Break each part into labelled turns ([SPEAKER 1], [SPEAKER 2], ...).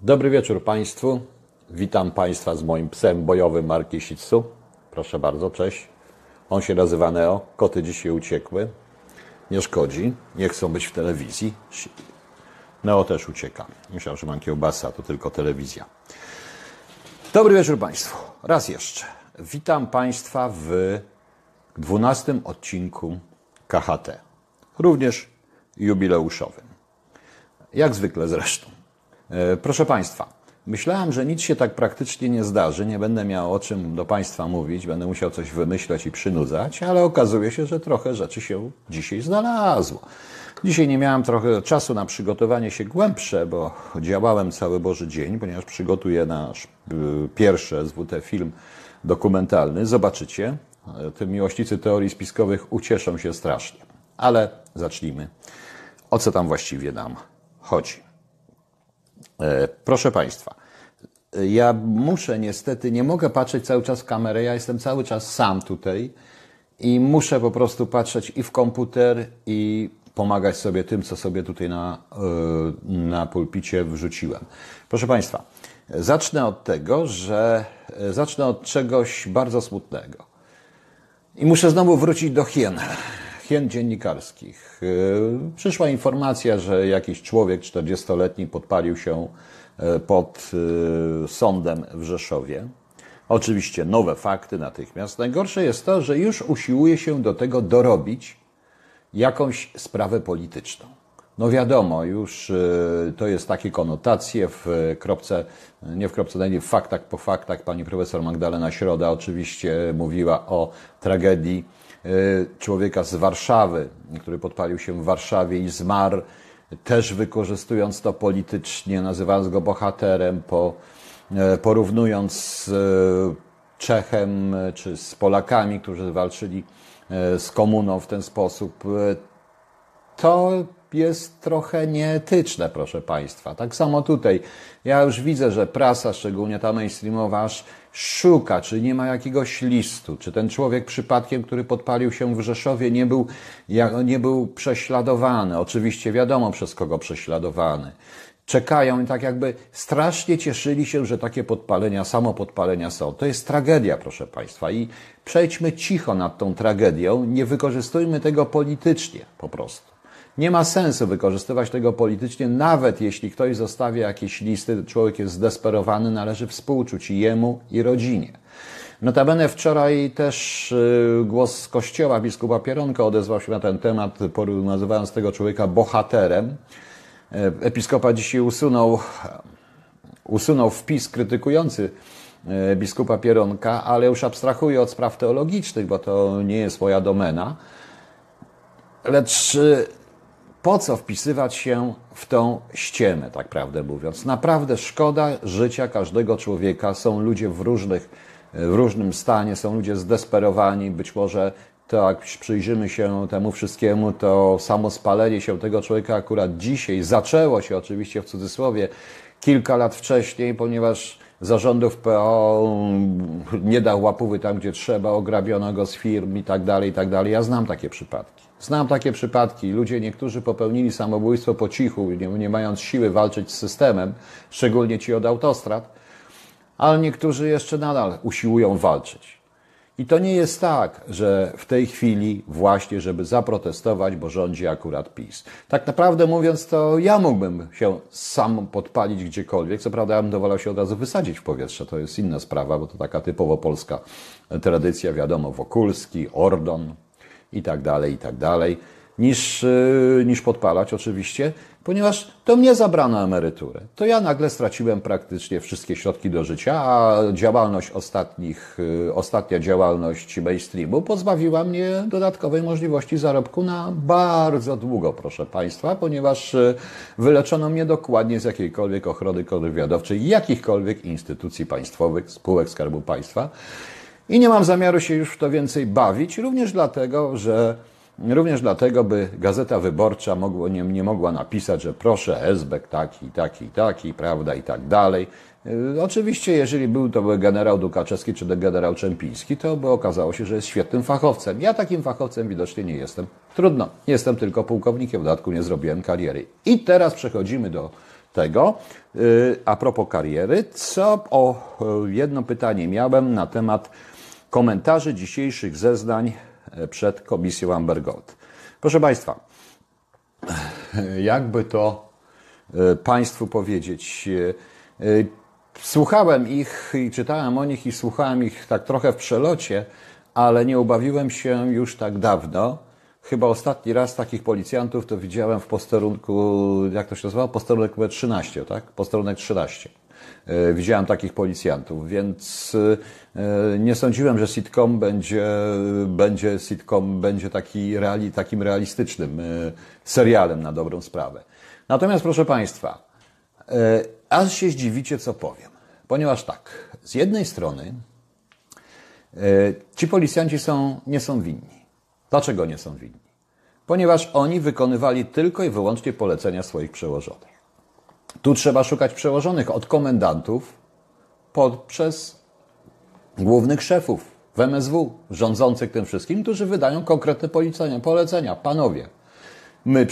[SPEAKER 1] Dobry wieczór Państwu. Witam Państwa z moim psem bojowym marki Shih Tzu. Proszę bardzo, cześć. On się nazywa Neo. Koty dzisiaj uciekły. Nie szkodzi. Nie chcą być w telewizji. Neo też ucieka. Myślałem, że mam kiełbasa, to tylko telewizja. Dobry wieczór Państwu. Raz jeszcze. Witam Państwa w 12 odcinku KHT. Również jubileuszowym. Jak zwykle zresztą. Proszę Państwa, myślałem, że nic się tak praktycznie nie zdarzy, nie będę miał o czym do Państwa mówić, będę musiał coś wymyślać i przynudzać, ale okazuje się, że trochę rzeczy się dzisiaj znalazło. Dzisiaj nie miałem trochę czasu na przygotowanie się głębsze, bo działałem cały Boży dzień, ponieważ przygotuję nasz pierwszy SWT film dokumentalny. Zobaczycie, te miłośnicy teorii spiskowych ucieszą się strasznie. Ale zacznijmy. O co tam właściwie nam chodzi? Proszę Państwa, ja muszę niestety, nie mogę patrzeć cały czas w kamerę, ja jestem cały czas sam tutaj i muszę po prostu patrzeć i w komputer i pomagać sobie tym, co sobie tutaj na pulpicie wrzuciłem. Proszę Państwa, zacznę od czegoś bardzo smutnego. I muszę znowu wrócić do hien dziennikarskich. Przyszła informacja, że jakiś człowiek 40-letni podpalił się pod sądem w Rzeszowie. Oczywiście nowe fakty natychmiast. Najgorsze jest to, że już usiłuje się do tego dorobić jakąś sprawę polityczną. No wiadomo, już to jest takie konotacje w faktach po faktach. Pani profesor Magdalena Środa oczywiście mówiła o tragedii człowieka z Warszawy, który podpalił się w Warszawie i zmarł, też wykorzystując to politycznie, nazywając go bohaterem, porównując z Czechem czy z Polakami, którzy walczyli z komuną w ten sposób. To jest trochę nieetyczne, proszę Państwa. Tak samo tutaj. Ja już widzę, że prasa, szczególnie ta mainstreamowa, aż szuka, czy nie ma jakiegoś listu, czy ten człowiek przypadkiem, który podpalił się w Rzeszowie, nie był prześladowany. Oczywiście wiadomo, przez kogo prześladowany. Czekają i tak jakby strasznie cieszyli się, że takie samopodpalenia są. To jest tragedia, proszę Państwa. I przejdźmy cicho nad tą tragedią. Nie wykorzystujmy tego politycznie po prostu. Nie ma sensu wykorzystywać tego politycznie, nawet jeśli ktoś zostawia jakieś listy, człowiek jest zdesperowany, należy współczuć i jemu, i rodzinie. Notabene wczoraj też głos z Kościoła biskupa Pieronka odezwał się na ten temat, nazywając tego człowieka bohaterem. Episkopat dzisiaj usunął wpis krytykujący biskupa Pieronka, ale już abstrahuję od spraw teologicznych, bo to nie jest moja domena. Lecz po co wpisywać się w tą ściemę, tak prawdę mówiąc? Naprawdę szkoda życia każdego człowieka. Są ludzie w różnym stanie, są ludzie zdesperowani. Być może to, jak przyjrzymy się temu wszystkiemu, to samo spalenie się tego człowieka akurat dzisiaj zaczęło się, oczywiście w cudzysłowie, kilka lat wcześniej, ponieważ zarządów PO nie dał łapówy tam, gdzie trzeba, ograbiono go z firm i tak dalej, i tak dalej. Ja znam takie przypadki. Znam takie przypadki. Ludzie, niektórzy popełnili samobójstwo po cichu, nie mając siły walczyć z systemem, szczególnie ci od autostrad, ale niektórzy jeszcze nadal usiłują walczyć. I to nie jest tak, że w tej chwili właśnie, żeby zaprotestować, bo rządzi akurat PiS. Tak naprawdę mówiąc, to ja mógłbym się sam podpalić gdziekolwiek. Co prawda ja bym dowolał się od razu wysadzić w powietrze. To jest inna sprawa, bo to taka typowo polska tradycja, wiadomo, Wokulski, Ordon i tak dalej, niż podpalać oczywiście, ponieważ to mnie zabrano emeryturę. To ja nagle straciłem praktycznie wszystkie środki do życia, a ostatnia działalność mainstreamu pozbawiła mnie dodatkowej możliwości zarobku na bardzo długo, proszę Państwa, ponieważ wyleczono mnie dokładnie z jakiejkolwiek ochrony kontrwywiadowczej, jakichkolwiek instytucji państwowych, spółek Skarbu Państwa. I nie mam zamiaru się już w to więcej bawić, również dlatego, by Gazeta Wyborcza nie mogła napisać, że proszę, Esbek taki, prawda, i tak dalej. Oczywiście, jeżeli był to generał Dukaczewski czy generał Czempiński, to by okazało się, że jest świetnym fachowcem. Ja takim fachowcem widocznie nie jestem. Trudno, jestem tylko pułkownikiem, w dodatku nie zrobiłem kariery. I teraz przechodzimy do tego. A propos kariery, jedno pytanie miałem na temat komentarzy dzisiejszych zeznań przed komisją Amber Gold. Proszę Państwa, jakby to Państwu powiedzieć, słuchałem ich i czytałem o nich i słuchałem ich tak trochę w przelocie, ale nie ubawiłem się już tak dawno. Chyba ostatni raz takich policjantów to widziałem w posterunku, jak to się nazywało? Posterunek numer 13, tak? Posterunek 13. Widziałem takich policjantów, więc nie sądziłem, że sitcom będzie takim realistycznym serialem na dobrą sprawę. Natomiast proszę Państwa, aż się zdziwicie, co powiem. Ponieważ tak, z jednej strony ci policjanci nie są winni. Dlaczego nie są winni? Ponieważ oni wykonywali tylko i wyłącznie polecenia swoich przełożonych. Tu trzeba szukać przełożonych od komendantów przez głównych szefów w MSW, rządzących tym wszystkim, którzy wydają konkretne polecenia. Panowie, my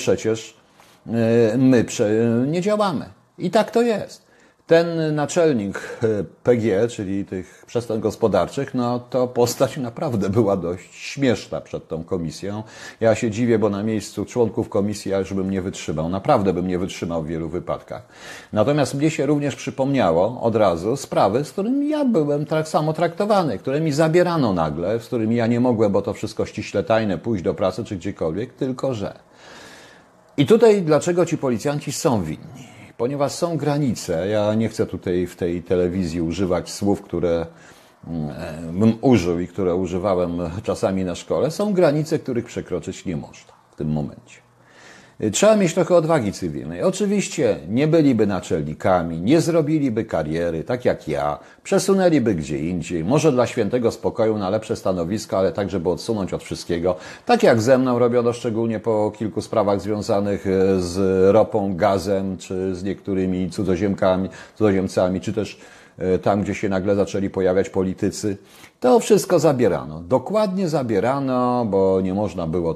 [SPEAKER 1] nie działamy. I tak to jest. Ten naczelnik PG, czyli tych przestępstw gospodarczych, no to postać naprawdę była dość śmieszna przed tą komisją. Ja się dziwię, bo na miejscu członków komisji ja już bym nie wytrzymał. Naprawdę bym nie wytrzymał w wielu wypadkach. Natomiast mnie się również przypomniało od razu sprawy, z którymi ja byłem tak samo traktowany, które mi zabierano nagle, z którymi ja nie mogłem, bo to wszystko ściśle tajne, pójść do pracy czy gdziekolwiek, tylko że. I tutaj dlaczego ci policjanci są winni? Ponieważ są granice, ja nie chcę tutaj w tej telewizji używać słów, które bym użył i które używałem czasami na szkole, są granice, których przekroczyć nie można w tym momencie. Trzeba mieć trochę odwagi cywilnej. Oczywiście nie byliby naczelnikami, nie zrobiliby kariery, tak jak ja, przesunęliby gdzie indziej, może dla świętego spokoju na lepsze stanowisko, ale tak, żeby odsunąć od wszystkiego. Tak jak ze mną robiono, szczególnie po kilku sprawach związanych z ropą, gazem, czy z niektórymi cudzoziemcami, czy też tam, gdzie się nagle zaczęli pojawiać politycy. To wszystko zabierano. Dokładnie zabierano, bo nie można było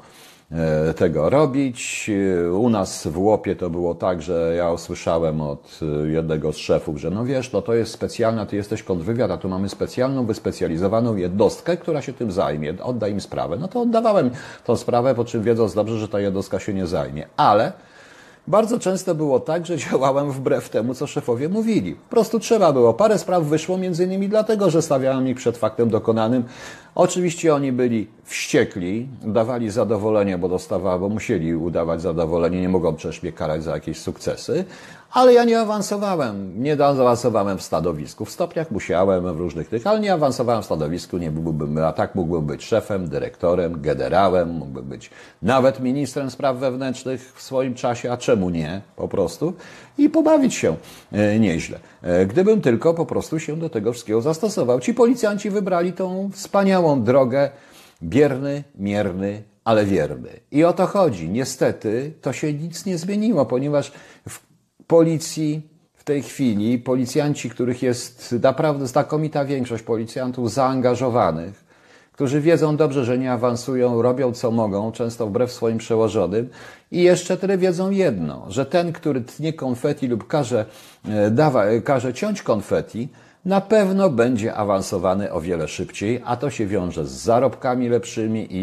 [SPEAKER 1] tego robić. U nas w Łopie to było tak, że ja usłyszałem od jednego z szefów, że no wiesz, to jest specjalna, ty jesteś kontrwywiad, a tu mamy specjalną, wyspecjalizowaną jednostkę, która się tym zajmie, oddaj im sprawę. No to oddawałem tą sprawę, po czym wiedząc dobrze, że ta jednostka się nie zajmie. Ale bardzo często było tak, że działałem wbrew temu, co szefowie mówili. Po prostu trzeba było. Parę spraw wyszło między innymi dlatego, że stawiałem ich przed faktem dokonanym. Oczywiście oni byli wściekli, dawali zadowolenie, bo musieli udawać zadowolenie, nie mogą przecież mnie karać za jakieś sukcesy, ale ja nie awansowałem w stanowisku. W stopniach musiałem, w różnych ale nie awansowałem w stanowisku, nie byłbym, a tak mógłbym być szefem, dyrektorem, generałem, mógłbym być nawet ministrem spraw wewnętrznych w swoim czasie, a czemu nie, po prostu, i pobawić się nieźle. Gdybym tylko po prostu się do tego wszystkiego zastosował. Ci policjanci wybrali tą wspaniałą drogę, bierny, mierny, ale wierny. I o to chodzi. Niestety to się nic nie zmieniło, ponieważ w policji w tej chwili policjanci, których jest naprawdę znakomita większość policjantów zaangażowanych, którzy wiedzą dobrze, że nie awansują, robią co mogą, często wbrew swoim przełożonym i jeszcze tyle wiedzą jedno, że ten, który tnie konfeti lub każe ciąć konfeti, na pewno będzie awansowany o wiele szybciej, a to się wiąże z zarobkami lepszymi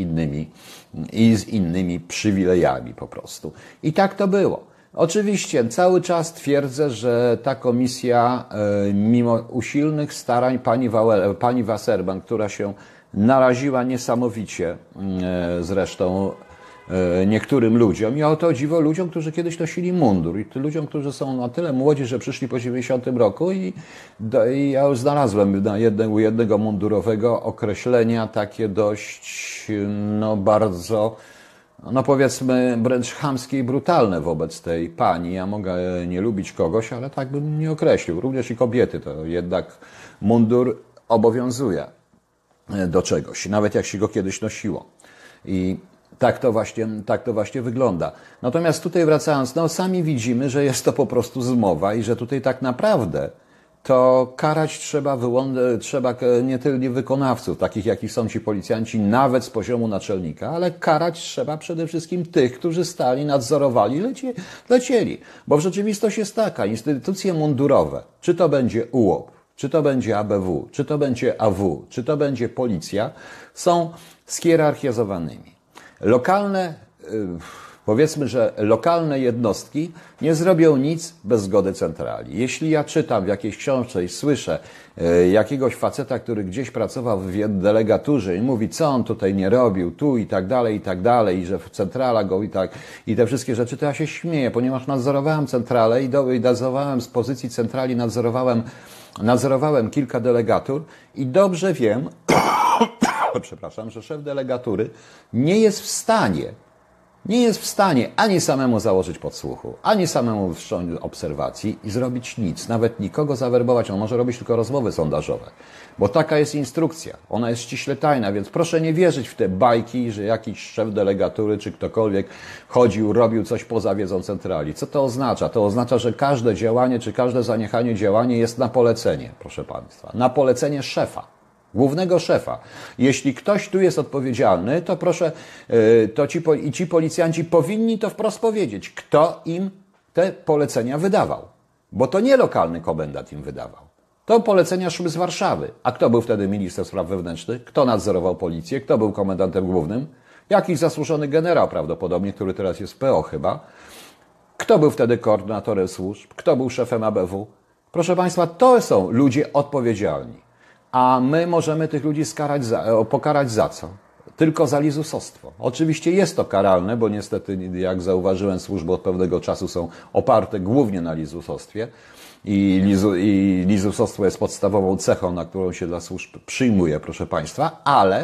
[SPEAKER 1] i z innymi przywilejami po prostu. I tak to było. Oczywiście cały czas twierdzę, że ta komisja, mimo usilnych starań pani Wasserman, która się naraziła niesamowicie zresztą niektórym ludziom i o to dziwo ludziom, którzy kiedyś nosili mundur i ludziom, którzy są na tyle młodzi, że przyszli po 90 roku i ja już znalazłem u jednego mundurowego określenia takie dość, bardzo, powiedzmy wręcz chamskie i brutalne wobec tej pani. Ja mogę nie lubić kogoś, ale tak bym nie określił. Również i kobiety, to jednak mundur obowiązuje do czegoś, nawet jak się go kiedyś nosiło. I tak to właśnie wygląda. Natomiast tutaj wracając, sami widzimy, że jest to po prostu zmowa i że tutaj tak naprawdę to karać trzeba nie tylko wykonawców, takich jakich są ci policjanci, nawet z poziomu naczelnika, ale karać trzeba przede wszystkim tych, którzy stali, nadzorowali, lecieli. Bo w rzeczywistości jest taka, instytucje mundurowe, czy to będzie UOP, czy to będzie ABW, czy to będzie AW, czy to będzie policja, są schierarchizowanymi. Powiedzmy, że lokalne jednostki nie zrobią nic bez zgody centrali. Jeśli ja czytam w jakiejś książce i słyszę jakiegoś faceta, który gdzieś pracował w delegaturze i mówi, co on tutaj nie robił, tu i tak dalej, i że centrala go i te wszystkie rzeczy, to ja się śmieję, ponieważ nadzorowałem centralę i nadzorowałem z pozycji centrali, nadzorowałem kilka delegatur i dobrze wiem, przepraszam, że szef delegatury nie jest w stanie ani samemu założyć podsłuchu, ani samemu wszcząć obserwacji i zrobić nic, nawet nikogo zawerbować. On może robić tylko rozmowy sondażowe, bo taka jest instrukcja. Ona jest ściśle tajna, więc proszę nie wierzyć w te bajki, że jakiś szef delegatury czy ktokolwiek chodził, robił coś poza wiedzą centrali. Co to oznacza? To oznacza, że każde działanie czy każde zaniechanie działania jest na polecenie, proszę Państwa, na polecenie szefa. Głównego szefa. Jeśli ktoś tu jest odpowiedzialny, to proszę, ci policjanci powinni to wprost powiedzieć, kto im te polecenia wydawał. Bo to nie lokalny komendant im wydawał. To polecenia szły z Warszawy. A kto był wtedy minister spraw wewnętrznych? Kto nadzorował policję? Kto był komendantem głównym? Jakiś zasłużony generał prawdopodobnie, który teraz jest w PO chyba. Kto był wtedy koordynatorem służb? Kto był szefem ABW? Proszę Państwa, to są ludzie odpowiedzialni. A my możemy tych ludzi pokarać za co? Tylko za lizusostwo. Oczywiście jest to karalne, bo niestety, jak zauważyłem, służby od pewnego czasu są oparte głównie na lizusostwie i lizusostwo jest podstawową cechą, na którą się dla służb przyjmuje, proszę Państwa, ale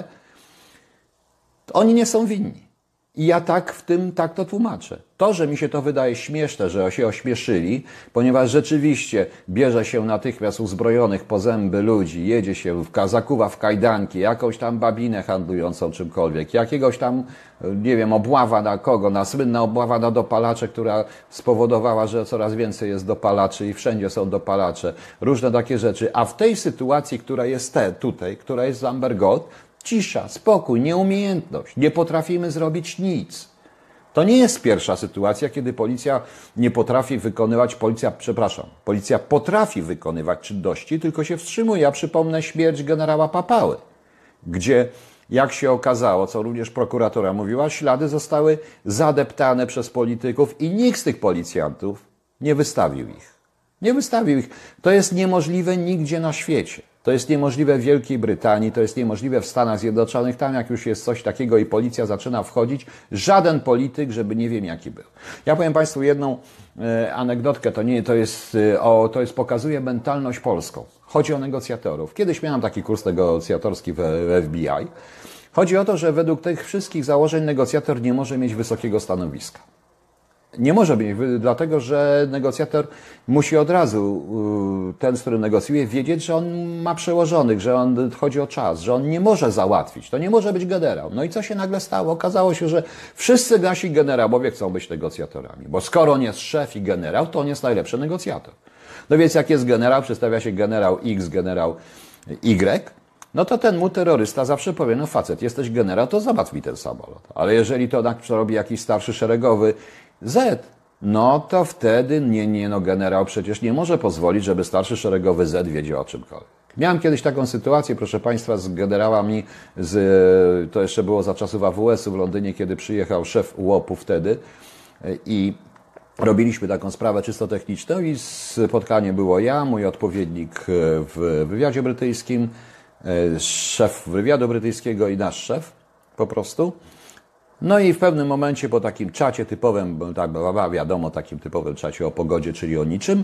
[SPEAKER 1] oni nie są winni. I ja tak to tłumaczę. To, że mi się to wydaje śmieszne, że się ośmieszyli, ponieważ rzeczywiście bierze się natychmiast uzbrojonych po zęby ludzi, jedzie się, zakuwa w kajdanki, jakąś tam babinę handlującą czymkolwiek, jakiegoś tam, nie wiem, obława na kogo, słynna obława na dopalacze, która spowodowała, że coraz więcej jest dopalaczy i wszędzie są dopalacze, różne takie rzeczy. A w tej sytuacji, która jest tutaj, która jest z Amber Gold, cisza, spokój, nieumiejętność. Nie potrafimy zrobić nic. To nie jest pierwsza sytuacja, kiedy policja nie potrafi wykonywać, policja potrafi wykonywać czynności, tylko się wstrzymuje. Ja przypomnę śmierć generała Papały, gdzie, jak się okazało, co również prokuratura mówiła, ślady zostały zadeptane przez polityków i nikt z tych policjantów nie wystawił ich. Nie wystawił ich. To jest niemożliwe nigdzie na świecie. To jest niemożliwe w Wielkiej Brytanii, to jest niemożliwe w Stanach Zjednoczonych. Tam jak już jest coś takiego i policja zaczyna wchodzić, żaden polityk, żeby nie wiem jaki był. Ja powiem Państwu jedną anegdotkę, to pokazuje mentalność polską. Chodzi o negocjatorów. Kiedyś miałem taki kurs negocjatorski w FBI. Chodzi o to, że według tych wszystkich założeń negocjator nie może mieć wysokiego stanowiska. Nie może być, dlatego że negocjator musi od razu, ten, z którym negocjuje, wiedzieć, że on ma przełożonych, że chodzi o czas, że on nie może załatwić. To nie może być generał. No i co się nagle stało? Okazało się, że wszyscy nasi generałowie chcą być negocjatorami, bo skoro on jest szef i generał, to on jest najlepszy negocjator. No więc jak jest generał, przedstawia się generał X, generał Y, no to ten mu terrorysta zawsze powie, no facet, jesteś generał, to załatw mi ten samolot. Ale jeżeli to robi jakiś starszy szeregowy Z, no to wtedy generał przecież nie może pozwolić, żeby starszy szeregowy Z wiedział o czymkolwiek. Miałem kiedyś taką sytuację, proszę Państwa, z generałami, to jeszcze było za czasów AWS-u w Londynie, kiedy przyjechał szef UOP-u wtedy i robiliśmy taką sprawę czysto techniczną i spotkanie było ja, mój odpowiednik w wywiadzie brytyjskim, szef wywiadu brytyjskiego i nasz szef po prostu. No i w pewnym momencie po takim czacie typowym, wiadomo, takim typowym czacie o pogodzie, czyli o niczym,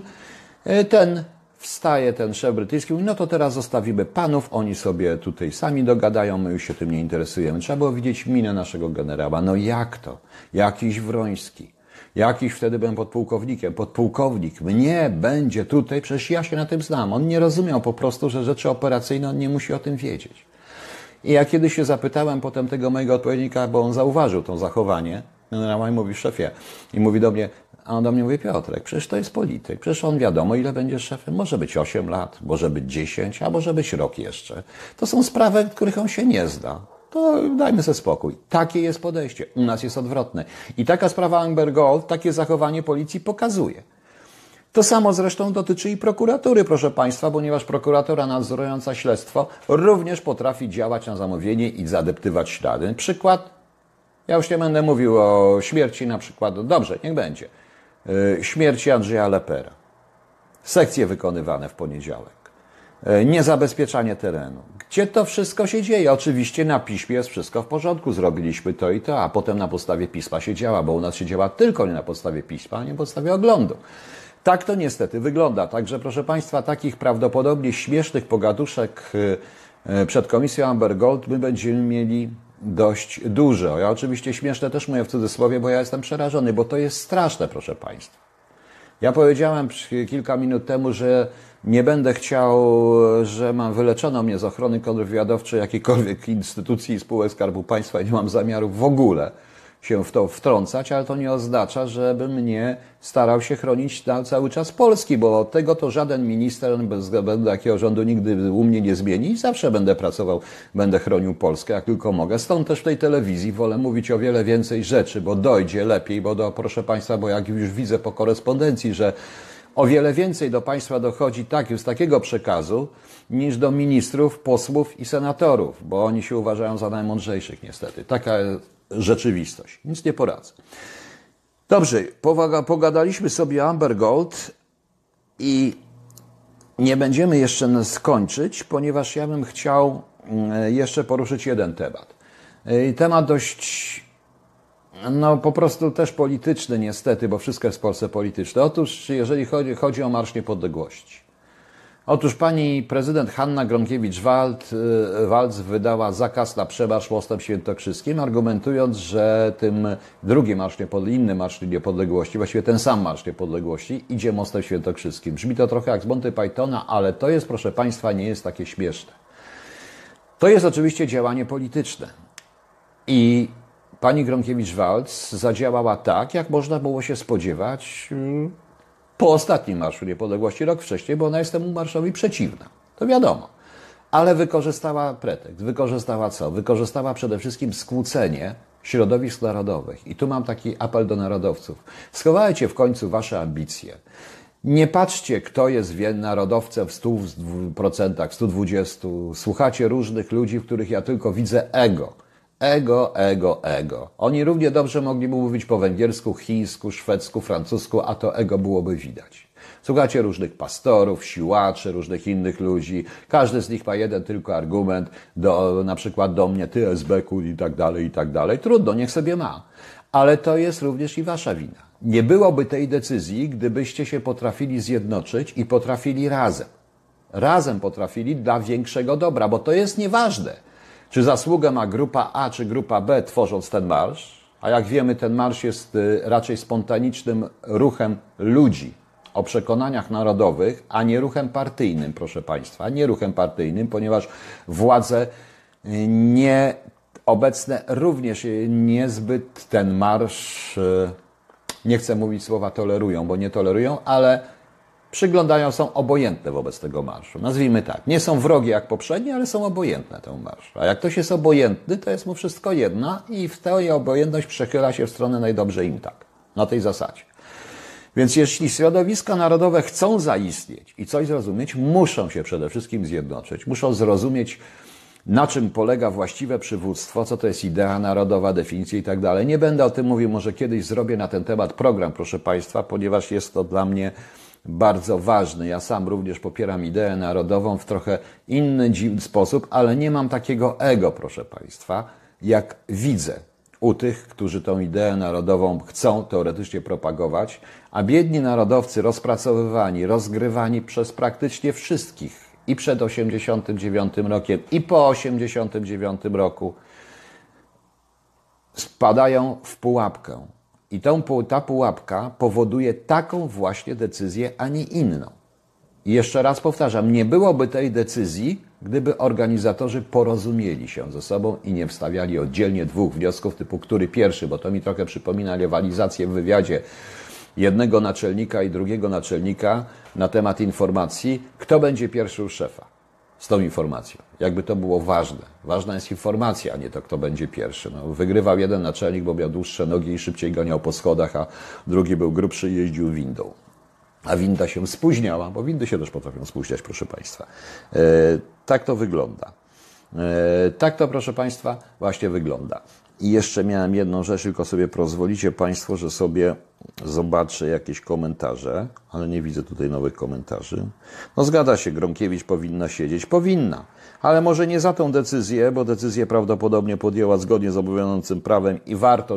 [SPEAKER 1] ten szef brytyjski mówi, no to teraz zostawimy panów, oni sobie tutaj sami dogadają, my już się tym nie interesujemy. Trzeba było widzieć minę naszego generała. No jak to? Jakiś Wroński. Jakiś wtedy byłem podpułkownikiem. Podpułkownik mnie będzie tutaj, przecież ja się na tym znam. On nie rozumiał po prostu, że rzeczy operacyjne, on nie musi o tym wiedzieć. I ja kiedyś się zapytałem potem tego mojego odpowiednika, bo on zauważył to zachowanie, generała i mówi: szefie. I mówi do mnie, a on do mnie mówi: Piotrek, przecież to jest polityk. Przecież on wiadomo, ile będzie szefem. Może być 8 lat, może być 10, a może być rok jeszcze. To są sprawy, których on się nie zna. To dajmy sobie spokój. Takie jest podejście. U nas jest odwrotne. I taka sprawa Amber Gold, takie zachowanie policji pokazuje. To samo zresztą dotyczy i prokuratury, proszę Państwa, ponieważ prokuratura nadzorująca śledztwo również potrafi działać na zamówienie i zadeptywać ślady. Przykład, ja już nie będę mówił o śmierci na przykład, dobrze, niech będzie, śmierci Andrzeja Lepera. Sekcje wykonywane w poniedziałek. Niezabezpieczanie terenu. Gdzie to wszystko się dzieje? Oczywiście na piśmie jest wszystko w porządku, zrobiliśmy to i to, a potem na podstawie pisma się działa, bo u nas się działa tylko nie na podstawie pisma, a nie na podstawie oglądu. Tak to niestety wygląda. Także proszę Państwa, takich prawdopodobnie śmiesznych pogaduszek przed komisją Amber Gold my będziemy mieli dość dużo. Ja oczywiście śmieszne też mówię w cudzysłowie, bo ja jestem przerażony, bo to jest straszne, proszę Państwa. Ja powiedziałem kilka minut temu, że nie będę chciał, że mam wyleczono mnie z ochrony kontrwywiadowczej jakiejkolwiek instytucji i spółek Skarbu Państwa i nie mam zamiaru w ogóle się w to wtrącać, ale to nie oznacza, żebym nie starał się chronić cały czas Polski, bo tego to żaden minister bez względu na jakiego rządu nigdy u mnie nie zmieni i zawsze będę pracował, będę chronił Polskę jak tylko mogę. Stąd też w tej telewizji wolę mówić o wiele więcej rzeczy, bo dojdzie lepiej, proszę Państwa, bo jak już widzę po korespondencji, że o wiele więcej do Państwa dochodzi z takiego przekazu niż do ministrów, posłów i senatorów, bo oni się uważają za najmądrzejszych niestety. Taka rzeczywistość. Nic nie poradzę. Dobrze, pogadaliśmy sobie o Amber Gold i nie będziemy jeszcze skończyć, ponieważ ja bym chciał jeszcze poruszyć jeden temat. Temat dość, po prostu też polityczny niestety, bo wszystko jest w Polsce polityczne. Otóż jeżeli chodzi o Marsz Niepodległości. Otóż pani prezydent Hanna Gronkiewicz-Waltz wydała zakaz na przemarsz mostem świętokrzyskim, argumentując, że tym drugi inny Marsz Niepodległości, właściwie ten sam Marsz Niepodległości, idzie mostem świętokrzyskim. Brzmi to trochę jak z Monty Pythona, ale to jest, proszę Państwa, nie jest takie śmieszne. To jest oczywiście działanie polityczne. I pani Gronkiewicz-Waltz zadziałała tak, jak można było się spodziewać po ostatnim Marszu Niepodległości, rok wcześniej, bo ona jest temu marszowi przeciwna. To wiadomo. Ale wykorzystała pretekst. Wykorzystała co? Wykorzystała przede wszystkim skłócenie środowisk narodowych. I tu mam taki apel do narodowców. Schowajcie w końcu wasze ambicje. Nie patrzcie, kto jest narodowcem w 100%, 120%. Słuchacie różnych ludzi, w których ja tylko widzę ego. Ego. Oni równie dobrze mogliby mówić po węgiersku, chińsku, szwedzku, francusku, a to ego byłoby widać. Słuchacie różnych pastorów, siłaczy, różnych innych ludzi. Każdy z nich ma jeden tylko argument, na przykład do mnie, ty SB-ku i tak dalej, i tak dalej. Trudno, niech sobie ma. Ale to jest również i wasza wina. Nie byłoby tej decyzji, gdybyście się potrafili zjednoczyć i potrafili razem. Razem potrafili dla większego dobra, bo to jest nieważne. Czy zasługę ma grupa A, czy grupa B, tworząc ten marsz? A jak wiemy, ten marsz jest raczej spontanicznym ruchem ludzi o przekonaniach narodowych, a nie ruchem partyjnym, proszę Państwa. Nie ruchem partyjnym, ponieważ władze obecne również niezbyt ten marsz, nie chcę mówić słowa tolerują, bo nie tolerują, ale są obojętne wobec tego marszu. Nazwijmy tak. Nie są wrogie jak poprzednie, ale są obojętne temu marszu. A jak ktoś jest obojętny, to jest mu wszystko jedno i w tej obojętność przechyla się w stronę najdobrze im tak. Na tej zasadzie. Więc jeśli środowiska narodowe chcą zaistnieć i coś zrozumieć, muszą się przede wszystkim zjednoczyć. Muszą zrozumieć, na czym polega właściwe przywództwo, co to jest idea narodowa, definicja i tak dalej. Nie będę o tym mówił, może kiedyś zrobię na ten temat program, proszę Państwa, ponieważ jest to dla mnie bardzo ważny. Ja sam również popieram ideę narodową w trochę inny, dziwny sposób, ale nie mam takiego ego, proszę Państwa, jak widzę u tych, którzy tą ideę narodową chcą teoretycznie propagować, a biedni narodowcy rozpracowywani, rozgrywani przez praktycznie wszystkich i przed 89 rokiem i po 89 roku spadają w pułapkę. I ta pułapka powoduje taką właśnie decyzję, a nie inną. I jeszcze raz powtarzam, nie byłoby tej decyzji, gdyby organizatorzy porozumieli się ze sobą i nie wstawiali oddzielnie dwóch wniosków typu który pierwszy, bo to mi trochę przypomina rywalizację w wywiadzie jednego naczelnika i drugiego naczelnika na temat informacji, kto będzie pierwszy u szefa z tą informacją. Jakby to było ważne. Ważna jest informacja, a nie to, kto będzie pierwszy. No, wygrywał jeden naczelnik, bo miał dłuższe nogi i szybciej ganiał po schodach, a drugi był grubszy i jeździł windą. A winda się spóźniała, bo windy się też potrafią spóźniać, proszę Państwa. Tak to wygląda. Tak to, proszę Państwa, właśnie wygląda. I jeszcze miałem jedną rzecz, tylko sobie pozwolicie Państwo, że sobie zobaczę jakieś komentarze, ale nie widzę tutaj nowych komentarzy. No zgadza się, Gronkiewicz powinna siedzieć. Powinna, ale może nie za tą decyzję, bo decyzję prawdopodobnie podjęła zgodnie z obowiązującym prawem i warto,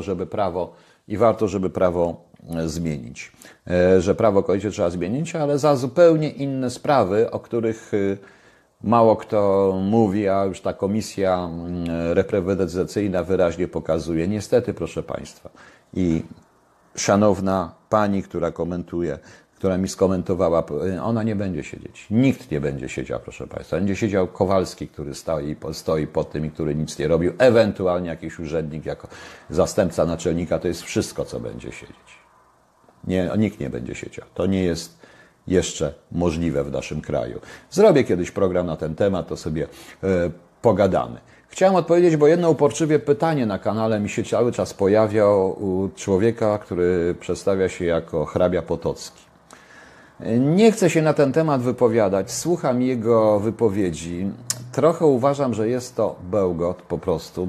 [SPEAKER 1] żeby prawo zmienić. Że prawo kończy trzeba zmienić, ale za zupełnie inne sprawy, o których mało kto mówi, a już ta komisja reprywatyzacyjna wyraźnie pokazuje. Niestety, proszę Państwa. I szanowna pani, która komentuje, która mi skomentowała, ona nie będzie siedzieć. Nikt nie będzie siedział, proszę Państwa. Będzie siedział Kowalski, który stoi pod tym i który nic nie robił. Ewentualnie jakiś urzędnik jako zastępca naczelnika. To jest wszystko, co będzie siedzieć. Nie, nikt nie będzie siedział. To nie jest jeszcze możliwe w naszym kraju. Zrobię kiedyś program na ten temat, to sobie pogadamy. Chciałem odpowiedzieć, bo jedno uporczywie pytanie na kanale mi się cały czas pojawia u człowieka, który przedstawia się jako hrabia Potocki. Nie chcę się na ten temat wypowiadać, słucham jego wypowiedzi. Trochę uważam, że jest to bełgot po prostu,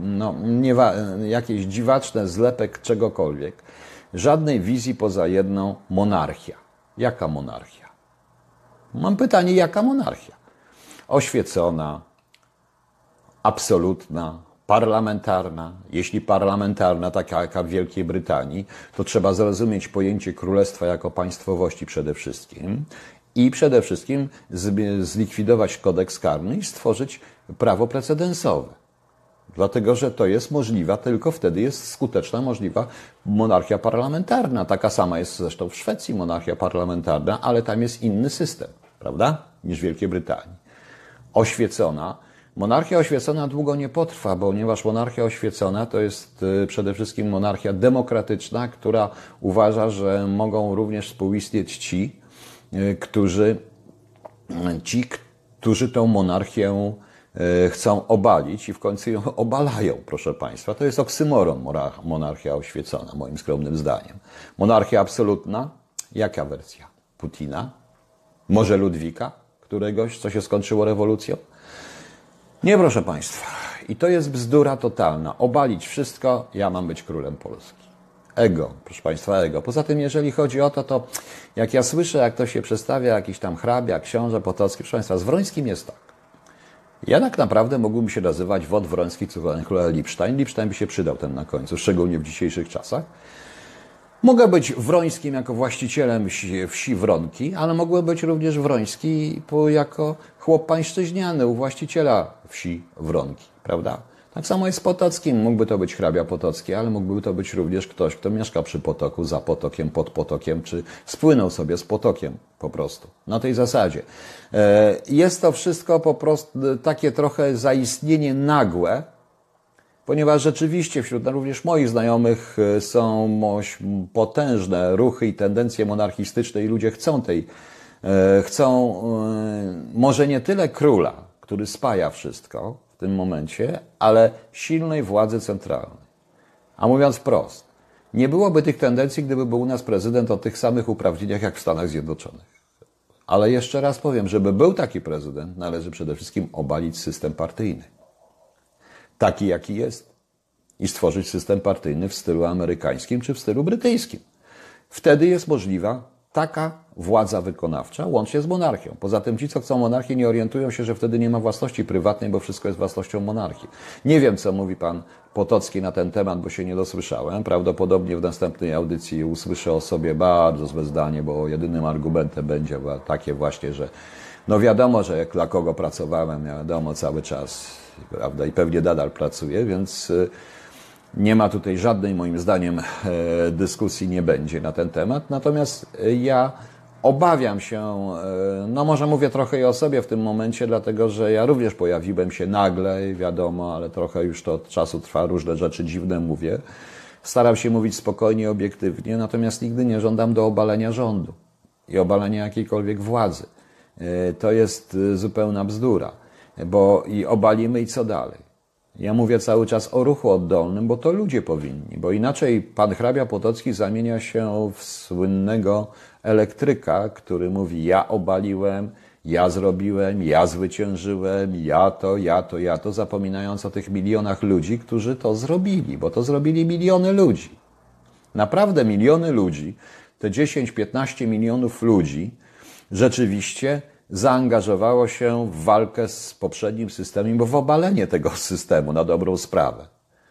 [SPEAKER 1] jakieś dziwaczne zlepek czegokolwiek. Żadnej wizji poza jedną monarchia. Jaka monarchia? Mam pytanie, jaka monarchia? Oświecona, absolutna, parlamentarna. Jeśli parlamentarna, taka jak w Wielkiej Brytanii, to trzeba zrozumieć pojęcie królestwa jako państwowości przede wszystkim i przede wszystkim zlikwidować kodeks karny i stworzyć prawo precedensowe. Dlatego, że to jest możliwa, tylko wtedy jest skuteczna, możliwa monarchia parlamentarna. Taka sama jest zresztą w Szwecji monarchia parlamentarna, ale tam jest inny system, prawda, niż w Wielkiej Brytanii. Oświecona. Monarchia oświecona długo nie potrwa, ponieważ monarchia oświecona to jest przede wszystkim monarchia demokratyczna, która uważa, że mogą również współistnieć ci, którzy tą monarchię chcą obalić i w końcu ją obalają, proszę Państwa. To jest oksymoron, monarchia oświecona, moim skromnym zdaniem. Monarchia absolutna? Jaka wersja? Putina? Może Ludwika? Któregoś, co się skończyło rewolucją? Nie, proszę Państwa. I to jest bzdura totalna. Obalić wszystko, ja mam być królem Polski. Ego, proszę Państwa, ego. Poza tym, jeżeli chodzi o to jak ja słyszę, jak to się przedstawia, jakiś tam hrabia, książę Potocki, proszę Państwa, z Wrońskim jest tak. Ja tak naprawdę mógłbym się nazywać Wod Wroński, króla Lipsztajn. Lipsztajn by się przydał ten na końcu, szczególnie w dzisiejszych czasach. Mogę być Wrońskim jako właścicielem wsi Wronki, ale mogłem być również Wroński jako chłop pańszczyźniany u właściciela wsi Wronki, prawda? Tak samo jest z Potockim. Mógłby to być hrabia Potocki, ale mógłby to być również ktoś, kto mieszka przy potoku, za potokiem, pod potokiem, czy spłynął sobie z potokiem po prostu. Na tej zasadzie. Jest to wszystko po prostu takie trochę zaistnienie nagłe, ponieważ rzeczywiście wśród również moich znajomych są potężne ruchy i tendencje monarchistyczne i ludzie chcą może nie tyle króla, który spaja wszystko w tym momencie, ale silnej władzy centralnej. A mówiąc wprost, nie byłoby tych tendencji, gdyby był u nas prezydent o tych samych uprawnieniach jak w Stanach Zjednoczonych. Ale jeszcze raz powiem, żeby był taki prezydent, należy przede wszystkim obalić system partyjny. Taki, jaki jest. I stworzyć system partyjny w stylu amerykańskim czy w stylu brytyjskim. Wtedy jest możliwa taka władza wykonawcza, łącznie z monarchią. Poza tym ci, co chcą monarchię, nie orientują się, że wtedy nie ma własności prywatnej, bo wszystko jest własnością monarchii. Nie wiem, co mówi pan Potocki na ten temat, bo się nie dosłyszałem. Prawdopodobnie w następnej audycji usłyszę o sobie bardzo złe zdanie, bo jedynym argumentem będzie takie właśnie, że no wiadomo, że jak dla kogo pracowałem, wiadomo cały czas, prawda, i pewnie nadal pracuję, więc nie ma tutaj żadnej, moim zdaniem, dyskusji nie będzie na ten temat. Natomiast ja Obawiam się, no może mówię trochę i o sobie w tym momencie, dlatego że ja również pojawiłem się nagle, wiadomo, ale trochę już to od czasu trwa, różne rzeczy dziwne mówię. Staram się mówić spokojnie, obiektywnie, natomiast nigdy nie żądam do obalenia rządu i obalenia jakiejkolwiek władzy. To jest zupełna bzdura, bo i obalimy i co dalej? Ja mówię cały czas o ruchu oddolnym, bo to ludzie powinni, bo inaczej pan hrabia Potocki zamienia się w słynnego elektryka, który mówi: ja obaliłem, ja zrobiłem, ja zwyciężyłem, ja to, zapominając o tych milionach ludzi, którzy to zrobili, bo to zrobili miliony ludzi. Naprawdę miliony ludzi, te 10-15 milionów ludzi rzeczywiście zaangażowało się w walkę z poprzednim systemem, bo w obalenie tego systemu na dobrą sprawę.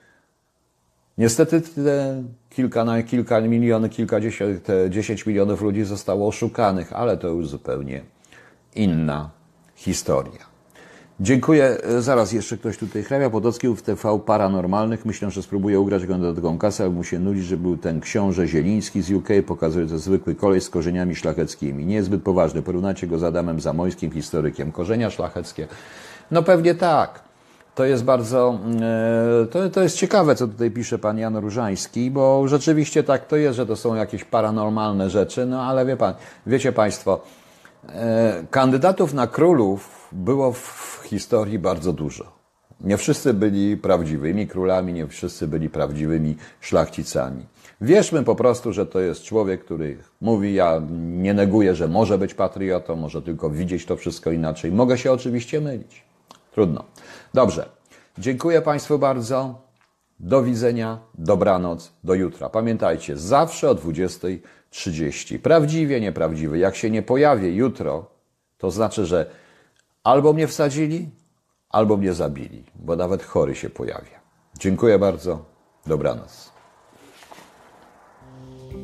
[SPEAKER 1] Niestety te kilka milionów, te 10 milionów ludzi zostało oszukanych, ale to już zupełnie inna historia. Dziękuję. Zaraz jeszcze ktoś tutaj. Hrabia Potocki w TV Paranormalnych. Myślę, że spróbuje ugrać go na taką kasę, ale mu się nudzi, że był ten książę Zieliński z UK. Pokazuje to zwykły koleś z korzeniami szlacheckimi. Nie jest zbyt poważny. Porównacie go z Adamem Zamojskim, historykiem. Korzenia szlacheckie? No pewnie tak. To jest bardzo, to jest ciekawe, co tutaj pisze pan Jan Różański, bo rzeczywiście tak to jest, że to są jakieś paranormalne rzeczy, no ale wiecie państwo, kandydatów na królów było w historii bardzo dużo. Nie wszyscy byli prawdziwymi królami, nie wszyscy byli prawdziwymi szlachcicami. Wierzmy po prostu, że to jest człowiek, który mówi: ja nie neguję, że może być patriotą, może tylko widzieć to wszystko inaczej. Mogę się oczywiście mylić. Trudno. Dobrze. Dziękuję państwu bardzo. Do widzenia. Dobranoc. Do jutra. Pamiętajcie, zawsze o 20:30. Prawdziwie, nieprawdziwy. Jak się nie pojawię jutro, to znaczy, że albo mnie wsadzili, albo mnie zabili, bo nawet chory się pojawia. Dziękuję bardzo. Dobranoc.